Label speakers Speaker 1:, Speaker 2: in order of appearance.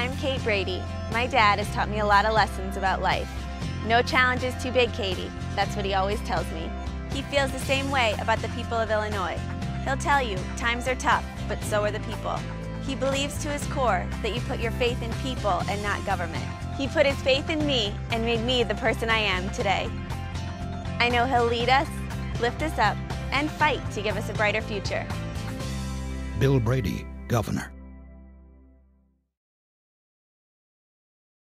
Speaker 1: I'm Kate Brady. My dad has taught me a lot of lessons about life. No challenge is too big, Katie. That's what he always tells me. He feels the same way about the people of Illinois. He'll tell you, times are tough, but so are the people. He believes to his core that you put your faith in people and not government. He put his faith in me and made me the person I am today. I know he'll lead us, lift us up, and fight to give us a brighter future.
Speaker 2: Bill Brady, Governor.